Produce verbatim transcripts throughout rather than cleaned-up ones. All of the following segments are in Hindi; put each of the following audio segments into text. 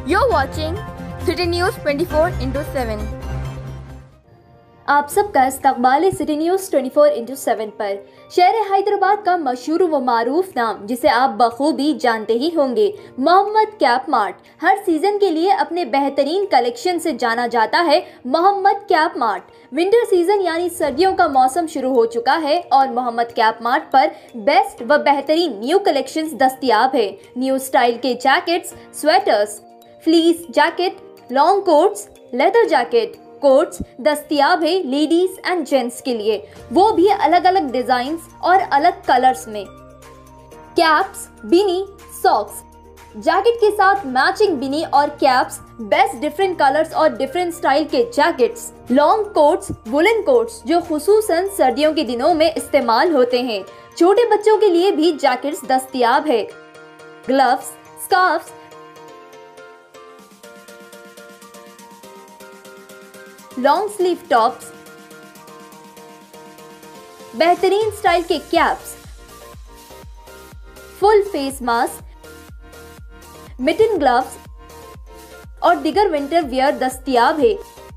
You're watching City News twenty-four into seven. आप सबका इस्तकबाल है city news twenty four into seven पर। शहर हैदराबाद का मशहूर व मारूफ नाम जिसे आप बखूबी जानते ही होंगे, मोहम्मद कैप मार्ट, हर सीजन के लिए अपने बेहतरीन कलेक्शन से जाना जाता है। Mohammed cap Mart winter season यानी सर्दियों का मौसम शुरू हो चुका है और मोहम्मद कैप मार्ट पर बेस्ट व बेहतरीन न्यू कलेक्शंस दस्तयाब है। न्यू स्टाइल के jackets, sweaters, fleece jacket, long coats, leather jacket, coats दस्तयाब है लेडीज एंड जेंट्स के लिए, वो भी अलग अलग डिजाइन्स और अलग कलर्स में। कैप्स, बिनी, सॉक्स, जैकेट के साथ मैचिंग बिनी और कैप्स, बेस्ट डिफरेंट कलर्स और डिफरेंट स्टाइल के jackets, long coats, woollen coats जो खुसूसन सर्दियों के दिनों में इस्तेमाल होते हैं। छोटे बच्चों के लिए भी जैकेट्स दस्तयाब है। Gloves, scarves, long sleeve tops, बेहतरीन स्टाइल के caps, full face mask, mitten gloves और दिगर विंटर वियर दस्तयाब है।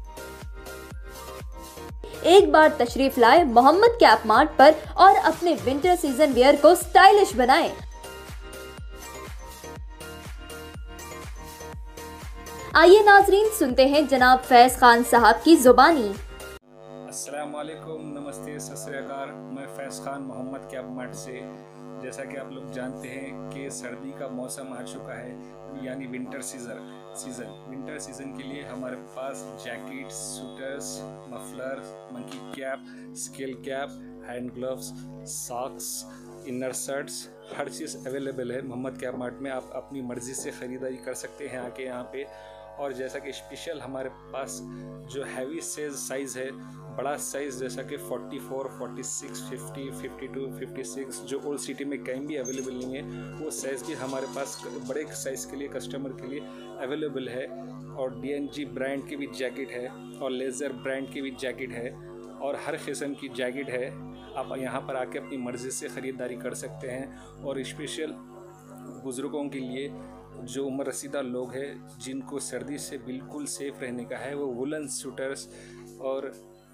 एक बार तशरीफ लाए मोहम्मद कैप मार्ट पर और अपने विंटर सीजन वियर को स्टाइलिश बनाएं। आइए नाजरीन सुनते हैं जनाब फैज खान साहब की जुबानी। अस्सलाम वालेकुम, नमस्ते, सत श्री अकाल। मैं फैज खान मोहम्मद कैप मार्ट से। जैसा कि आप लोग जानते हैं कि सर्दी का मौसम आ चुका है, यानी winter season season winter season के लिए हमारे पास jackets, sweaters, muffler, monkey cap, skull cap, hand gloves, socks, inner shirts, हर चीज़ अवेलेबल है मोहम्मद कैप मार्ट में। आप अपनी मर्ज़ी से ख़रीदारी कर सकते हैं आके यहाँ पे। और जैसा कि स्पेशल हमारे पास जो हैवी साइज साइज़ है, बड़ा साइज़ जैसा कि forty four, forty six, fifty, fifty two, fifty six जो ओल्ड सिटी में कहीं भी अवेलेबल नहीं है, वो साइज़ भी हमारे पास बड़े साइज़ के लिए कस्टमर के लिए अवेलेबल है। और डी एन जी ब्रांड की भी जैकेट है और लेज़र ब्रांड की भी जैकेट है और हर किस्म की जैकेट है। आप यहाँ पर आके अपनी मर्ज़ी से ख़रीदारी कर सकते हैं। और स्पेशल बुज़ुर्गों के लिए, जो उम्र रसीदा लोग हैं जिनको सर्दी से बिल्कुल सेफ रहने का है, वो वुलन सूटर्स और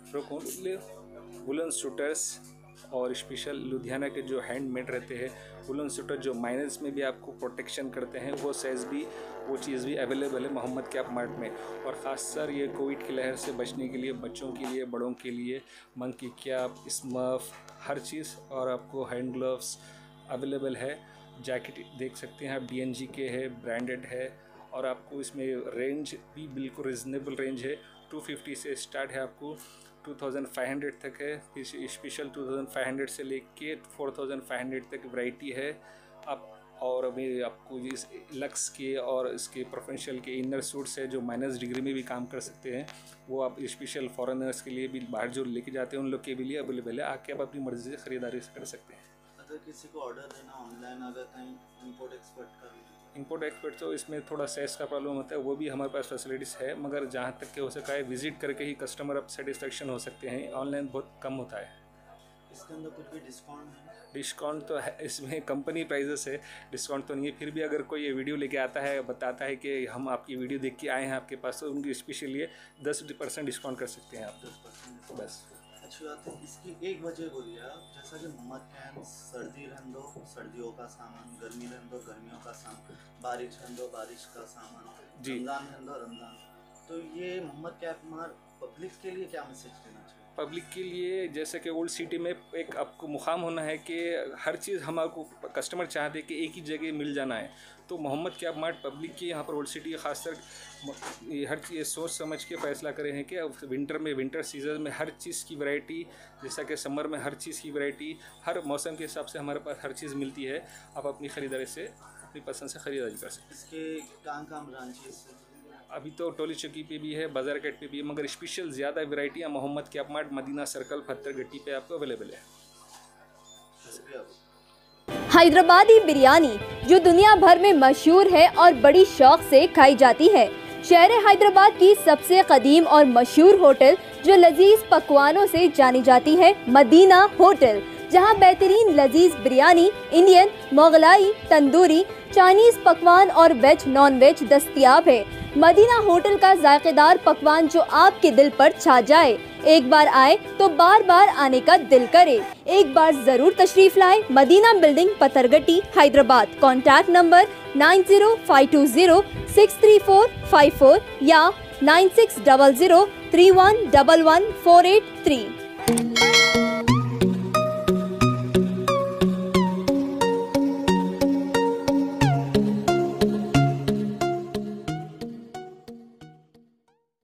वुलन सूटर्स और स्पेशल लुधियाना के जो हैंडमेड रहते हैं वुलन सूटर जो माइनस में भी आपको प्रोटेक्शन करते हैं, वो साइज़ भी वो चीज़ भी अवेलेबल है मोहम्मद कैप मार्ट में। और ख़ासकर ये कोविड की लहर से बचने के लिए बच्चों के लिए, बड़ों के लिए मंकी कैप, स्मर्फ, हर चीज़ और आपको हैंड ग्लव्स अवेलेबल है। जैकेट देख सकते हैं आप, डी एन जी के है, ब्रांडेड है और आपको इसमें रेंज भी बिल्कुल रिजनेबल रेंज है। टू फिफ्टी से स्टार्ट है, आपको टू थाउजेंड फाइव हंड्रेड तक है। Special two thousand five hundred से लेके फोर थाउजेंड फाइव हंड्रेड तक वैरायटी है। आप और अभी आपको इस लक्स के और इसके प्रोफेशनल के इनर सूट्स है जो माइनस डिग्री में भी काम कर सकते हैं, वो आप स्पेशल फॉरेनर्स के लिए भी, बाहर जो लेके जाते हैं उन लोग के भी लिए अवेलेबल है। आके आप अपनी मर्जी से ख़रीदारी कर सकते हैं। अगर किसी को ऑर्डर देना ऑनलाइन, अगर कहीं इंपोर्ट एक्सपोर्ट का इंपोर्ट एक्सपोर्ट तो इसमें थोड़ा साइज़ का प्रॉब्लम होता है, वो भी हमारे पास फैसिलिटीज़ है, मगर जहाँ तक के हो सका है विजिट करके ही कस्टमर अब सेटिस्फेक्शन हो सकते हैं। ऑनलाइन बहुत कम होता है। इसके अंदर कुछ भी डिस्काउंट है? डिस्काउंट तो है, इसमें कंपनी प्राइजेस है, डिस्काउंट तो नहीं है। फिर भी अगर कोई ये वीडियो लेके आता है, बताता है कि हम आपकी वीडियो देख के आए हैं आपके पास, तो उनकी स्पेशल लिए दस परसेंट डिस्काउंट कर सकते हैं आप। दस परसेंट बस। अच्छी बात है। इसकी एक वजह बोलिए आप, जैसा कि मोहम्मद कैप सर्दी रहने दो सर्दियों का सामान, गर्मी रहने दो गर्मियों का सामान, बारिश रहने दो बारिश का सामान, रमज़ान रहने दो रमज़ान, तो ये मोहम्मद कैप मार्ट पब्लिक के लिए क्या मैसेज देना चाहिए? पब्लिक के लिए जैसे कि ओल्ड सिटी में एक आपको मुकाम होना है कि हर चीज़ हमारे कस्टमर चाहते हैं कि एक ही जगह मिल जाना है, तो मोहम्मद कैप मार्ट पब्लिक की यहाँ पर ओल्ड सिटी खासकर हर चीज़ सोच समझ के फ़ैसला करे हैं कि विंटर में, विंटर सीजन में हर चीज़ की वैरायटी, जैसा कि समर में हर चीज़ की वैरायटी, हर मौसम के हिसाब से हमारे पास हर चीज़ मिलती है। आप अपनी ख़रीदारी से, अपनी पसंद से ख़रीदारी कर सकते हैं। इसके कहाँ कहाँ ब्रांचेस? अभी तो टोली चौकी पे भी है, बाजार गेट पे भी है, मगर स्पेशल ज़्यादा वैरायटियाँ Mohammed cap mart Madina circle Pathargatti पे आपको अवेलेबल है। हैदराबादी बिरयानी जो दुनिया भर में मशहूर है और बड़ी शौक से खाई जाती है। शहर हैदराबाद की सबसे कदीम और मशहूर होटल जो लजीज पकवानों से जानी जाती है, मदीना होटल, जहां बेहतरीन लजीज बिरयानी, इंडियन, मोगलाई, तंदूरी, चाइनीज पकवान और वेज नॉन वेज दस्तयाब है। मदीना होटल का जायकेदार पकवान जो आपके दिल पर छा जाए। एक बार आए तो बार बार आने का दिल करे। एक बार जरूर तशरीफ लाए। Madina building, Pathargatti, Hyderabad. Contact number nine zero five two zero six three four five four या nine six double zero three one double one four eight three.